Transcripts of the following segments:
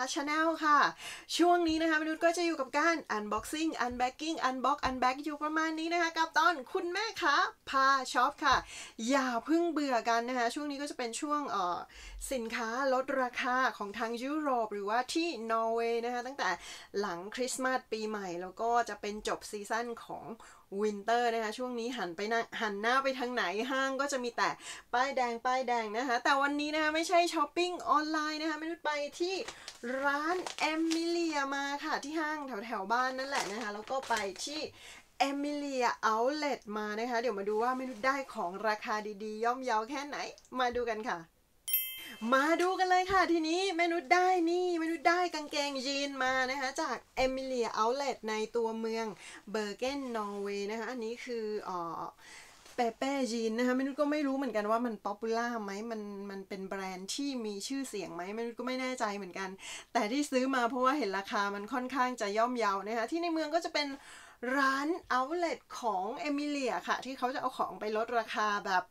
Channel ค่ะช่วงนี้นะคะมนุษย์ก็จะอยู่กับการ Unboxing Unbagging Unbox Unbag อยู่ประมาณนี้นะคะกับตอนคุณแม่คะพาช็อปค่ะอย่าเพิ่งเบื่อกันนะคะช่วงนี้ก็จะเป็นช่วงสินค้าลดราคาของทางยุโรปหรือว่าที่นอร์เวย์นะคะตั้งแต่หลังคริสต์มาสปีใหม่แล้วก็จะเป็นจบซีซั่นของวินเตอร์นะคะช่วงนี้หันหน้าไปทางไหนห้างก็จะมีแต่ป้ายแดงนะคะแต่วันนี้นะคะไม่ใช่ช้อปปิ้งออนไลน์นะคะไม่ได้ไปที่ร้านเอมิเลียมาค่ะที่ห้างแถวบ้านนั่นแหละนะคะแล้วก็ไปที่เอมิเลียเอาท์เลทมานะคะเดี๋ยวมาดูว่าเมนูได้ของราคาดีๆย่อมเยาแค่ไหนมาดูกันค่ะมาดูกันเลยค่ะทีนี้เมนูได้กางเกงยีนมานะคะจากเอมิเลียเอาท์เลทในตัวเมืองเบอร์เกนนอร์เวย์นะคะอันนี้คือเปเป้ยีนนะคะเมนูก็ไม่รู้เหมือนกันว่ามันป๊อปปูล่าไหมมันเป็นแบรนด์ที่มีชื่อเสียงไหมเมนูก็ไม่แน่ใจเหมือนกันแต่ที่ซื้อมาเพราะว่าเห็นราคามันค่อนข้างจะย่อมเยานะคะที่ในเมืองก็จะเป็นร้านเอาท์เลทของเอมิเลียค่ะที่เขาจะเอาของไปลดราคาแบบ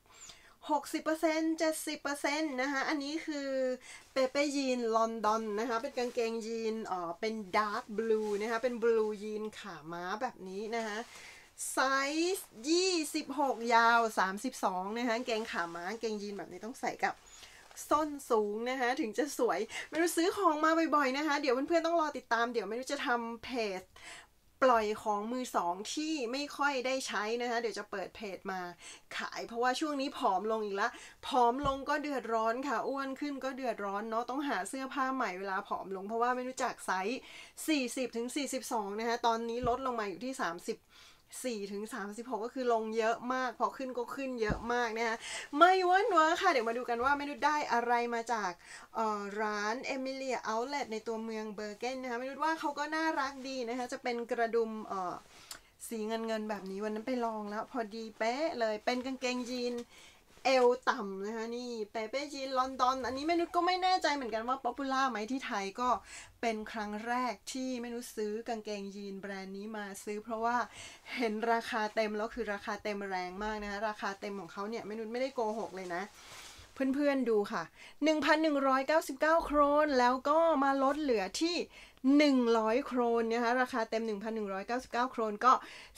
60% 70% นะคะอันนี้คือเปเป้ยีนลอนดอนนะคะเป็นกางเกงยีนเป็นดาร์กบลูนะคะเป็นบลูยีนขาม้าแบบนี้นะคะไซส์26ยาว32นะคะกางเกงขาม้ากางเกงยีนแบบนี้ต้องใส่กับส้นสูงนะคะถึงจะสวยไม่รู้ซื้อของมาบ่อยๆนะคะเดี๋ยวเพื่อนๆต้องรอติดตามเดี๋ยวไม่รู้จะทำเพจปล่อยของมือสองที่ไม่ค่อยได้ใช้นะคะเดี๋ยวจะเปิดเพจมาขายเพราะว่าช่วงนี้ผอมลงอีกแล้วผอมลงก็เดือดร้อนค่ะอ้วนขึ้นก็เดือดร้อนเนาะต้องหาเสื้อผ้าใหม่เวลาผอมลงเพราะว่าไม่รู้จักไซส์40-42นะคะตอนนี้ลดลงมาอยู่ที่34-36ก็คือลงเยอะมากพอขึ้นก็ขึ้นเยอะมากนะคะไม่เว้นค่ะเดี๋ยวมาดูกันว่าเมนูได้อะไรมาจากร้านเอมิเลียเอาท์เลทในตัวเมืองเบอร์เกนนะคะเมนูว่าเขาก็น่ารักดีนะคะจะเป็นกระดุมสีเงินแบบนี้วันนั้นไปลองแล้วพอดีเป๊ะเลยเป็นกางเกงยีนเอวต่ำนะคะนี่เปเป้จีนลอนดอนอันนี้เมนุษก็ไม่แน่ใจเหมือนกันว่าป๊อปปูล่าไหมที่ไทยก็เป็นครั้งแรกที่เมนุษซื้อกางเกงยีนแบรนด์นี้มาซื้อเพราะว่าเห็นราคาเต็มแล้วคือราคาเต็มแรงมากนะคะราคาเต็มของเขาเนี่ยเมนุษไม่ได้โกหกเลยนะเพื่อนๆดูค่ะ 1,199 โครนแล้วก็มาลดเหลือที่100 โครนนะคะราคาเต็ม 1,199 โครนก็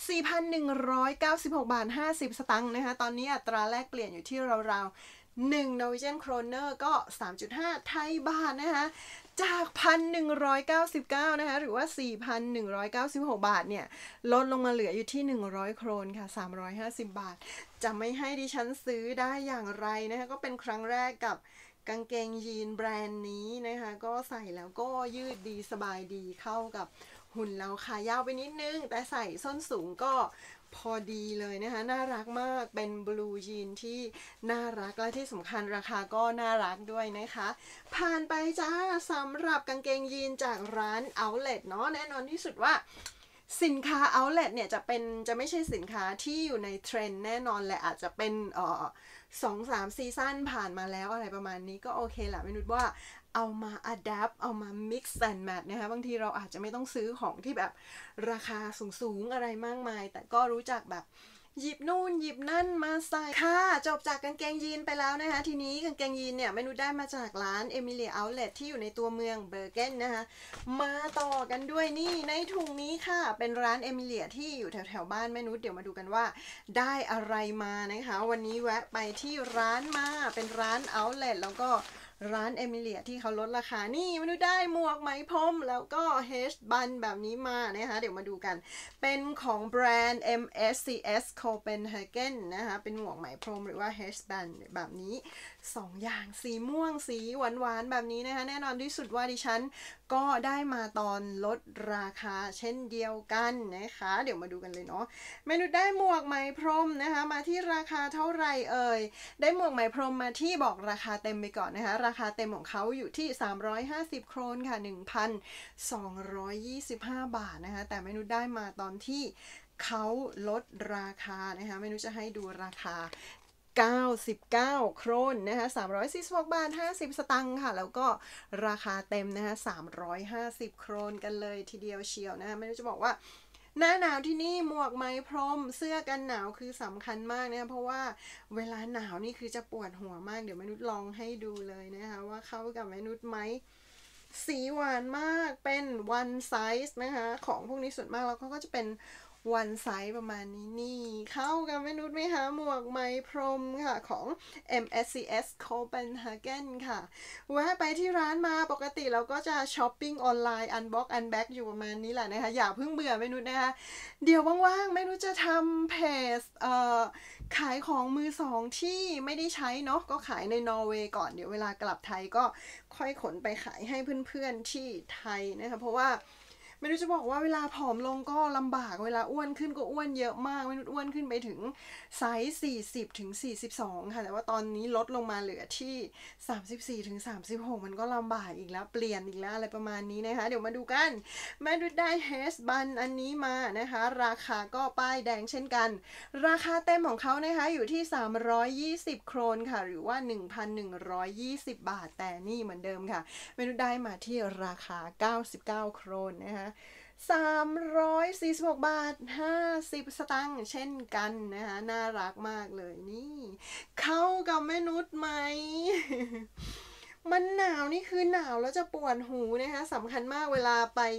4,196 บาท 50 สตางค์นะคะตอนนี้อัตราแลกเปลี่ยนอยู่ที่ราวๆ1 Norwegian Kroner ก็ 3.5 ไทยบาทนะคะจาก 1,199 นะคะหรือว่า 4,196 บาทเนี่ยลดลงมาเหลืออยู่ที่100 โครนค่ะ350 บาทจะไม่ให้ดิฉันซื้อได้อย่างไรนะคะก็เป็นครั้งแรกกับกางเกงยีนแบรนด์นี้นะคะก็ใส่แล้วก็ยืดดีสบายดีเข้ากับหุ่นเราขายาวไปนิดนึงแต่ใส่ส้นสูงก็พอดีเลยนะคะน่ารักมากเป็นบลูยีนที่น่ารักและที่สำคัญราคาก็น่ารักด้วยนะคะผ่านไปจ้าสำหรับกางเกงยีนจากร้าน Outlet เนาะแน่นอนที่สุดว่าสินค้า Outlet เนี่ยจะไม่ใช่สินค้าที่อยู่ในเทรนด์แน่นอนแหละอาจจะเป็น2-3 ซีซั่นผ่านมาแล้วอะไรประมาณนี้ก็โอเคแหละไม่รู้ว่าเอามา adapt เอามา mix and match นะคะบางทีเราอาจจะไม่ต้องซื้อของที่แบบราคาสูงอะไรมากมายแต่ก็รู้จักแบบหยิบนู่นหยิบนั่นมาใส่ค่ะจบจากกางเกงยีนไปแล้วนะคะทีนี้กางเกงยีนเนี่ยเมนูได้มาจากร้านเอมิเลียเอาท์เลทที่อยู่ในตัวเมืองเบอร์เกนนะคะมาต่อกันด้วยนี่ในถุงนี้ค่ะเป็นร้านเอมิเลียที่อยู่แถวบ้านแม่นุชเดี๋ยวมาดูกันว่าได้อะไรมานะคะวันนี้แวะไปที่ร้านมาเป็นร้านเอาท์เลทแล้วก็ร้านเอมิเลียที่เขาลดราคานี่เมนูได้หมวกไหมพรมแล้วก็เฮชบันแบบนี้มานะคะเดี๋ยวมาดูกันเป็นของแบรนด์ MSCS Copenhagen นะคะเป็นหมวกไหมพรมหรือว่า H band แบบนี้2อย่างสีม่วงสีหวานๆแบบนี้นะคะแน่นอนที่สุดว่าดิฉันก็ได้มาตอนลดราคาเช่นเดียวกันนะคะเดี๋ยวมาดูกันเลยเนาะเมนูได้หมวกไหมพรมนะคะมาที่ราคาเท่าไหร่เอ่ยได้หมวกไหมพรมมาที่บอกราคาเต็มไปก่อนนะคะราคาเต็มของเขาอยู่ที่350 โครนค่ะ 1,225 บาทนะคะแต่เมนูได้มาตอนที่เขาลดราคานะคะเมนูจะให้ดูราคา99 โครนนะคะ346 บาท 50 สตางค์ค่ะแล้วก็ราคาเต็มนะคะ350 โครนกันเลยทีเดียวเชียวนะคะไม่รู้จะบอกว่าหน้าหนาวที่นี่หมวกไหมพรมเสื้อกันหนาวคือสำคัญมากนะคะเพราะว่าเวลาหนาวนี่คือจะปวดหัวมากเดี๋ยวมนุษย์ลองให้ดูเลยนะคะว่าเข้ากับมนุษย์ไหมสีหวานมากเป็น one size นะคะของพวกนี้ส่วนมากแล้วก็จะเป็นone size ประมาณนี้นี่เข้ากันแม่นุชไหมคะหมวกไหมพรมค่ะของ MSCS Copenhagen ค่ะแวะไปที่ร้านมาปกติเราก็จะช้อปปิ้งออนไลน์ unbox unback อยู่ประมาณนี้แหละนะคะอย่าเพิ่งเบื่อแม่นุชนะคะเดี๋ยวว่างๆแม่นุชจะทำเพจขายของมือสองที่ไม่ได้ใช้เนาะก็ขายในนอร์เวย์ก่อนเดี๋ยวเวลากลับไทยก็ค่อยขนไปขายให้เพื่อนๆที่ไทยนะคะเพราะว่าไม่รู้จะบอกว่าเวลาผอมลงก็ลำบากเวลาอ้วนขึ้นก็อ้วนเยอะมากไม่รู้อ้วนขึ้นไปถึงไซส์40ถึง42ค่ะแต่ว่าตอนนี้ลดลงมาเหลือที่34ถึง36มันก็ลำบากอีกแล้วเปลี่ยนอีกแล้วอะไรประมาณนี้นะคะเดี๋ยวมาดูกันแม่ดูได้เฮสบันอันนี้มานะคะราคาก็ป้ายแดงเช่นกันราคาเต็มของเขานะคะอยู่ที่320โครนค่ะหรือว่า 1,120 บาทแต่นี่เหมือนเดิมค่ะแม่ดูได้มาที่ราคา99โครนนะคะ346 บาท50 สตางค์เช่นกันนะคะน่ารักมากเลยนี่เข้ากับแม่นุชไหม มันหนาวนี่คือหนาวแล้วจะปวดหูนะคะสำคัญมากเวลา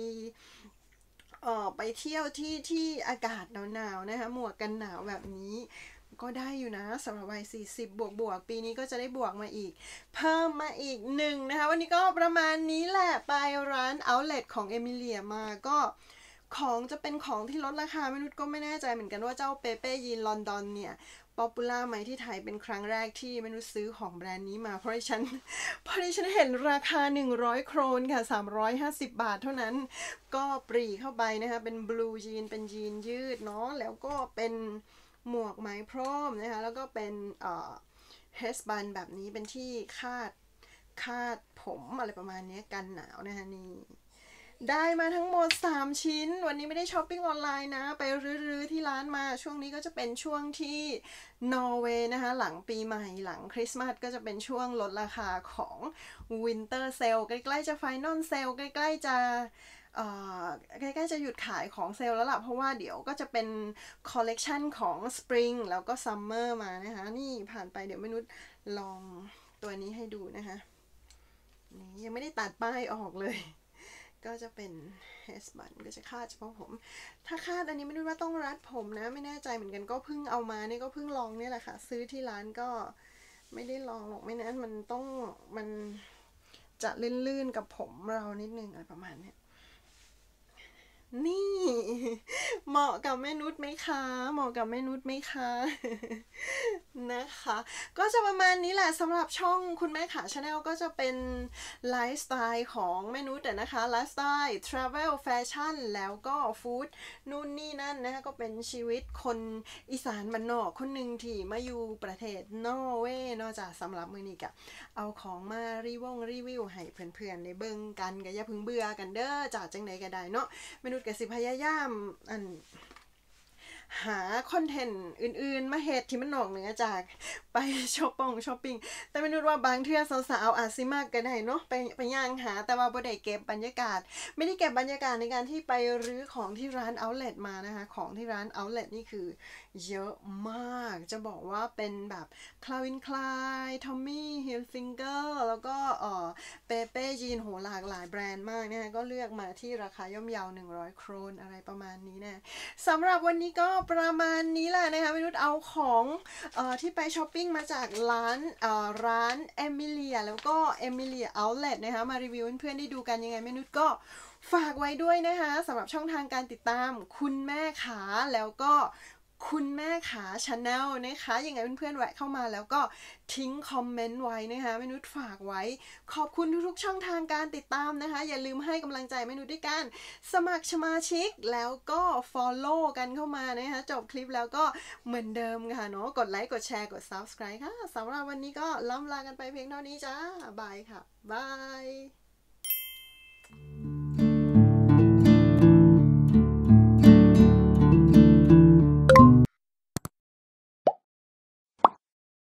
ไปเที่ยวที่อากาศหนาวๆนะคะหมวกกันหนาวแบบนี้ก็ได้อยู่นะสำหรับวัย40บวกปีนี้ก็จะได้บวกมาอีกเพิ่มมาอีก1นะคะวันนี้ก็ประมาณนี้แหละไปร้าน Outlet ของเอมิเลียมาก็ของจะเป็นของที่ลดราคามนุษย์ก็ไม่แน่ใจเหมือนกันว่าเจ้าเปเป้ยีนลอนดอนเนี่ยป๊อปปูล่าไหมที่ไทยเป็นครั้งแรกที่มนุษย์ซื้อของแบรนด์นี้มาเพราะดิฉันเห็นราคา100โครนค่ะ350 บาทเท่านั้นก็ปรีเข้าไปนะคะเป็นบลูยีนเป็นยีนยืดเนาะแล้วก็เป็นหมวกไหมพรมนะคะแล้วก็เป็นเฮสบันแบบนี้เป็นที่คาดผมอะไรประมาณนี้กันหนาวนะคะนี่ได้มาทั้งหมด3ชิ้นวันนี้ไม่ได้ช้อปปิ้งออนไลน์นะไปรื้อที่ร้านมาช่วงนี้ก็จะเป็นช่วงที่นอร์เวย์นะคะหลังปีใหม่หลังคริสต์มาสก็จะเป็นช่วงลดราคาของวินเตอร์เซลใกล้ๆจะไฟนอลเซลใกล้ๆจะหยุดขายของเซลล์แล้วล่ะเพราะว่าเดี๋ยวก็จะเป็นคอลเลกชันของสปริงแล้วก็ซัมเมอร์มานะคะนี่ผ่านไปเดี๋ยวมนุษย์ลองตัวนี้ให้ดูนะคะนี่ยังไม่ได้ตัดป้ายออกเลยก็จะเป็นเฮสบันก็จะคาดเฉพาะผมถ้าคาดอันนี้ไม่รู้ว่าต้องรัดผมนะไม่แน่ใจเหมือนกันก็เพิ่งเอามานี่ก็เพิ่งลองนี่แหละค่ะซื้อที่ร้านก็ไม่ได้ลองหรอกไม่นั้นมันจะลื่นๆกับผมเรานิดนึงอะไรประมาณนี้นี่เหมาะกับแม่นุชไหมคะเหมาะกับแม่นุชไหมคะนะคะก็จะประมาณนี้แหละสำหรับช่องคุณแม่ขาชาแนลก็จะเป็นไลฟ์สไตล์ของแม่นุชนะคะไลฟ์สไตล์ทราเวลแฟชั่นแล้วก็ฟู้ดนู่นนี่นั่นนะคะก็เป็นชีวิตคนอีสานบ้านนอกคนหนึ่งที่มาอยู่ประเทศนอร์เวย์นอกจากสำหรับมือนี้กะเอาของมารีวิวให้เพื่อนๆในเบิ่งกันก็อย่าเพิ่งเบื่อกันเด้อจากจังไหนก็ได้เนาะมนุษย์ก็สิพยายามหาคอนเทนต์อื่นๆมาเฮ็ดที่มันนอกเหนือจากไปช้อปปิ้งแต่มนุษย์ว่าบางเทื่อสาวๆอาจสิมากก็ได้เนาะไปย่างหาแต่ว่าบ่ได้เก็บบรรยากาศไม่ได้เก็บบรรยากาศในการที่ไปรื้อของที่ร้าน Outlet มานะคะของที่ร้าน Outlet นี่คือเยอะมากจะบอกว่าเป็นแบบคลาวินคลายทอมมี่ฮิลฟิงเกอร์แล้วก็เปเป้ยีนโหหลากหลายแบรนด์มากนะคะก็เลือกมาที่ราคาย่อมเยา100โครนอะไรประมาณนี้นะสำหรับวันนี้ก็ประมาณนี้แหละนะคะมนุษย์เอาของที่ไปช้อปปิ้งมาจากร้านเอมิเลียแล้วก็เอมิเลียเอาท์เล็ตนะคะมารีวิวเพื่อนๆได้ดูกันยังไงมนุษย์ก็ฝากไว้ด้วยนะคะสำหรับช่องทางการติดตามคุณแม่ขาแล้วก็คุณแม่ขาชาแนลนะคะยังไงเพื่อนๆแวะเข้ามาแล้วก็ทิ้งคอมเมนต์ไว้นะคะมนุษย์ฝากไว้ขอบคุณทุกๆช่องทางการติดตามนะคะอย่าลืมให้กำลังใจมนุษย์ด้วยกันสมัครสมาชิกแล้วก็ follow กันเข้ามานะคะจบคลิปแล้วก็เหมือนเดิมค่ะเนาะกดไลค์กดแชร์กด subscribe ค่ะสำหรับวันนี้ก็ล่ำลากันไปเพียงเท่านี้จ้าบายค่ะบาย